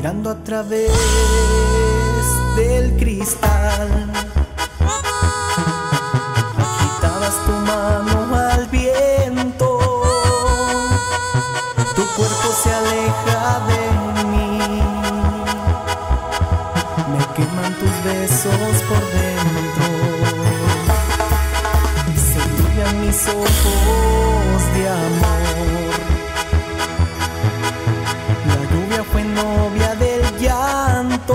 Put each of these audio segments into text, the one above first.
mirando a través del cristal. Agitabas tu mano al viento, tu cuerpo se aleja de mí. Me queman tus besos por dentro, se brillan mis ojos de amor. La lluvia fue novia del llanto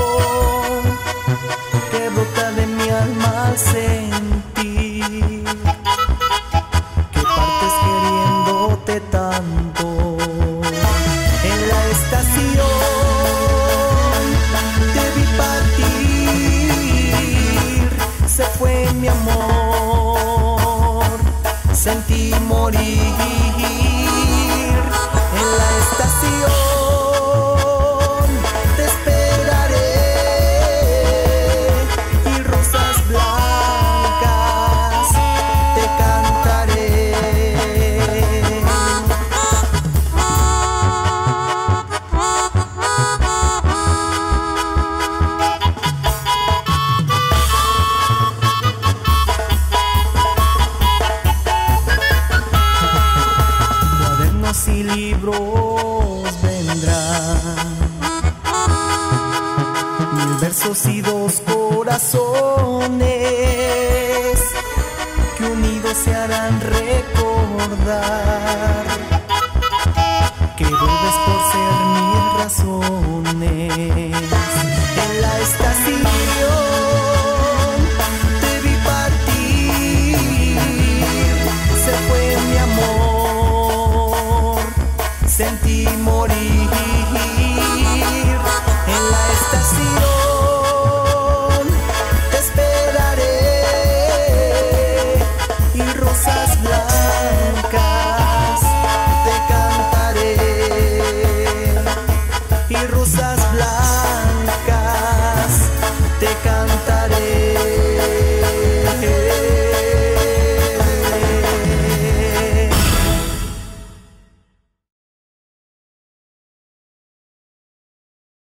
que brota de mi alma al sentir que partes queriéndote tanto. En la estación te vi partir, se fue mi amor, sentí morir. En la estación te esperaré y rosas blancas te cantaré. Cuadernos y libros vendrán, 1000 versos y 2 corazones que unidos se harán recordar que vuelves por ser 1000 razones. En la estación te vi partir, se fue mi amor, sentí morir.